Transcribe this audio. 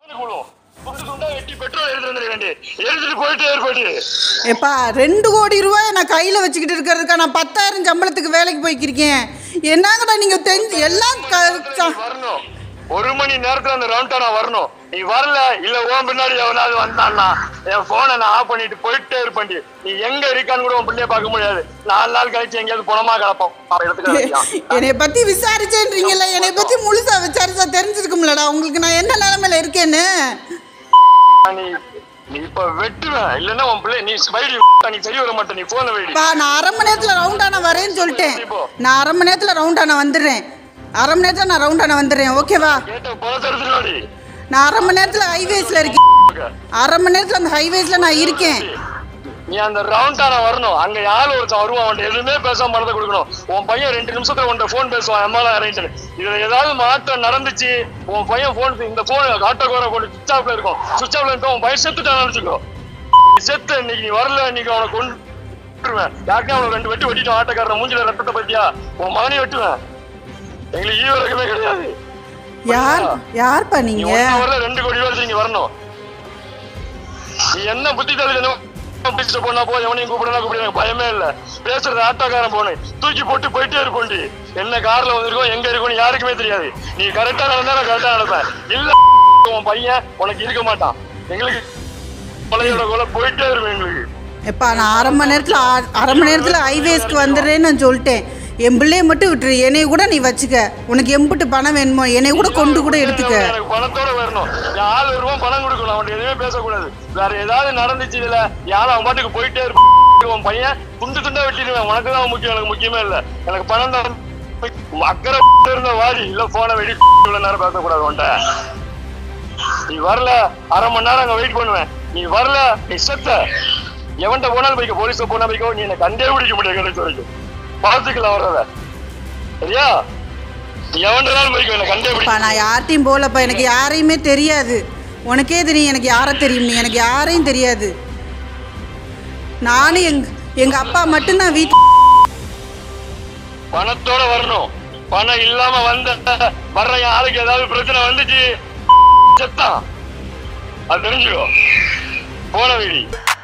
எப்பா 2 கோடி ரூபாய் நான் கையில் வச்சுக்கிட்டு இருக்கிறதுக்கா நான் 10,000 சம்பளத்துக்கு வேலைக்கு போய்க்கிருக்கேன். என்னங்கடா நீங்க எல்லாம் வரணும். 1 மணி நேரத்துல அந்த ரவுண்டானா வரணும். நீ வரல இல்ல உன் பின்னாடி எவனாவது வந்தான்னா என் போனை நான் ஆஃப் பண்ணிட்டு போயிட்டே இருப்பேன். நீ எங்க இருக்கான்னு கூட உன் பிள்ளைய பார்க்க முடியாது. 4 நாள் கழிச்சு எங்கேயாவது பணமா கிடப்போம். என்னை பத்தி விசாரிச்சேன்றீங்கல்ல, என்னை பத்தி முழுசா விசாரிச்சா தெரிஞ்சிருக்கும்லடா உங்களுக்கு நான் என்ன நிலைமையில இருக்கேன்னு. நீ இப்ப வெட்டுவேன் இல்லன்னா உன் பிள்ளை நீ வைடி நீ சரி வர மாட்டே. நீ போன வைடி. நான் 1/2 மணி நேரத்துல ரவுண்டானா வரேன்னு சொல்லிட்டேன். நான் 1/2 மணி நேரத்துல ரவுண்டானா வந்துடுறேன். 1/2 மணி நேரத்துல நான் ரவுண்டானா வந்துடுறேன். ஓகேவா? நான் 1/2 மணி நேரத்துல ஹைவேஸ்ல இருக்கேன். 1/2 மணி நேரத்துல அந்த ஹைவேஸ்ல நான் இருக்கேன். நீ அந்த ரவுண்டானா வரணும். அங்க யாரும் ஒருத்தன் வருவான். அவன் எதுவுமே பேசாம மறந்து கொடுக்கணும். உன் பையன் 2 நிமிஷத்துல உன்ட்ட போன் பேசுவான். எம்மால அரேஞ்ச் இதுல ஏதாவது மாற்றம் நடந்துச்சு உன் பையன் போன் இந்த போன் ஆட்டோக்கார போன் சுவிச் ஆஃப்ல இருக்கும். சுவிச் ஆஃப்ல இருக்கும். உன் பையன் செத்துட்டான்னு நினைச்சுக்கோ. செத்து இன்னைக்கு நீ வரல இன்னைக்கு அவனை கொண்டுருவேன். யாருக்கே அவனை 2 வெட்டி வெட்டிட்டோம். ஆட்டோக்காரன் மூஞ்சில ரத்தத்தை பத்தியா உன் மகனையும் வெட்டுவேன். எங்களுக்கு ஈவரகமே கிடையாது. யார்ப்பா நீங்க? 2 கோடி ரூபாய் நீங்க வரணும். நீ என்ன புத்தி தள்ளி போனா போ எவனையும் கூப்பிடுறாங்க பயமே இல்ல. பேசுறது ஆட்டோக்காரன் போன தூக்கி போட்டு போயிட்டே இருக்கோண்டி. என்ன கார்ல வந்திருக்கோம் எங்க இருக்கோம் யாருக்குமே தெரியாது. நீ கரெக்டா நடந்தா நான் கரெக்டா நடப்பேன். இல்ல உன் பையன் உனக்கு இருக்க மாட்டான். எங்களுக்கு கொலையோட கொலை போயிட்டே இருக்கும் எங்களுக்கு. எப்பா நான் 1/2 மணி நேரத்துல ஹைவேஸ்க்கு வந்துடுறேன்னு நான் சொல்லிட்டேன். என் பிள்ளைய மட்டும் விட்டுரு. என்னைய கூட நீ வச்சுக்க. உனக்கு எம்பிட்டு பணம் வேணுமோ என்னைய கூட கொண்டு கூட எடுத்துக்க. எனக்கு பணத்தோட வரணும். யாரு ரூபாய் பணம் கொடுக்கணும். அவன் எதுவுமே பேசக்கூடாது. வேற ஏதாவது நடந்துச்சு இதுல யாரும் அவன் பாட்டுக்கு போயிட்டே இருப்பான். உன் பையன் துண்டு துண்டா வெட்டிடுவேன். உனக்கு தான் முக்கியம். எனக்கு முக்கியமே இல்ல. எனக்கு பணம் தான் அக்கறை இருந்த வாடி இல்ல போன வெடி இவ்வளவு நேரம் பேசக்கூடாது. உன்ட்ட நீ வரல 1/2 மணி நேரம் அங்க வெயிட் பண்ணுவேன். நீ வரல நீ செத்த. எவன்ட்ட போனாலும் போய்க்க. போலீஸ்ல போனா போய்க்கோ. நீ எனக்கு கண்டே பிடிக்க முடியாது. கடைசி வரைக்கும் பாத்துக்கலாம் வர்றத. சரியா? எவன்டாலும் போய்க்கோ. எனக்கு கண்டே பிடிக்க. நான் யார்ட்டையும் போலப்பா. எனக்கு யாரையுமே தெரியாது. உனக்கே தெரியும் எனக்கு யாரை தெரியும். நீ எனக்கு யாரையும் தெரியாது. நானும் எங்க அப்பா மட்டும்தான் வீட்டு பணத்தோட வரணும். பணம் இல்லாம வர்ற யாருக்கு ஏதாவது பிரச்சனை வந்துச்சு செத்தான். அது தெரிஞ்சுக்கோ. போன வீடி